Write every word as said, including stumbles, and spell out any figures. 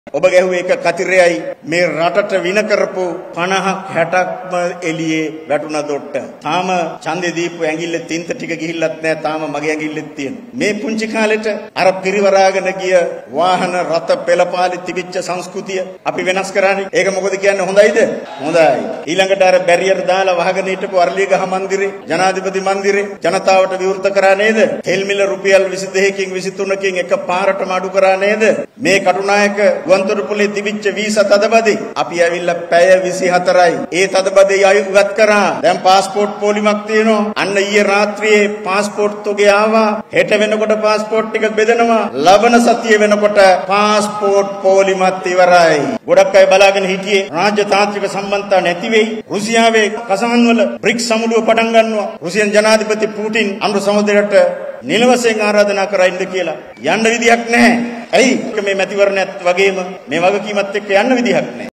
ඔබ ගැහුවේ එක කතිරයයි මේ රටට වින කරපු පනහක් හැටක්ම එළියේ වැටුණා දොට්ට. තාම ඡන්දේ දීපු ඇඟිල්ල තින්ත ටික ගිහිල්ලත් නැහැ. තාම මගේ ඇඟිල්ලෙත් තියෙනවා. මේ පුංචි කාලෙට අර පිරිවරාගෙන ගිය වාහන රත පෙළපාලි තිබිච්ච සංස්කෘතිය අපි වෙනස් කරන්නේ. ඒක මොකද කියන්නේ හොඳයිද? හොඳයි. ඊළඟට අර බැරියර් දාලා වහගෙන හිටපු අරලියගහ මන්දිරේ, ජනාධිපති මන්දිරේ ජනතාවට විවෘත කරා නේද? තෙල් මිල රුපියල් විසි දෙකකින් විසි තුනකින් එක පාරටම අඩු කරා නේද? මේ කටුනායක ගුවන්තොටුපොලේ තිබිච්ච වීසා තදබදේ අපි ඇවිල්ලා පැය විසි හතරයි ඒ තදබදේ අයුගත් කරා. දැන් પાස්පෝර්ට් පොලිමක් තියෙනවා. අන්න ඊයේ රාත්‍රියේ પાස්පෝර්ට් තුගේ ආවා. හෙට වෙනකොට પાස්පෝර්ට් ටික බෙදනවා. ලබන සතිය වෙනකොට પાස්පෝර්ට් පොලිමත් ඉවරයි. ගොඩක් අය බලාගෙන හිටියේ රාජ්‍ය තාන්ත්‍රික සම්බන්ධතා නැති වෙයි. රුසියාවේ කසාන් වල බ්‍රික්ස් සමුළුව පටන් ගන්නවා. රුසියන් ජනාධිපති පුටින් අනුර සහෝදරයට නිල වශයෙන් ආරාධනා කරයින්ද කියලා. යන්න විදියක් නැහැ. ඇයි? මේ මැතිවරණයත් වගේම මේ වගකීමත් එක්ක යන්න විදිහක් නැහැ.